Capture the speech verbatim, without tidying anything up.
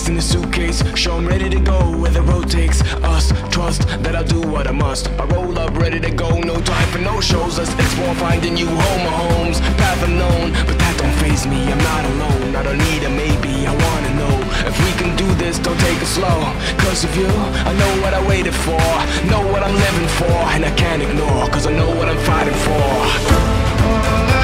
in the suitcase. Show I'm ready to go where the road takes us. Trust that I'll do what I must. I roll up ready to go, no time for no shows. Let's explore, finding you home or homes. Path unknown, but that don't faze me. I'm not alone, I don't need a maybe. I wanna know if we can do this, don't take it slow. Cause of you, I know what I waited for, know what I'm living for, and I can't ignore, cause I know what I'm fighting for.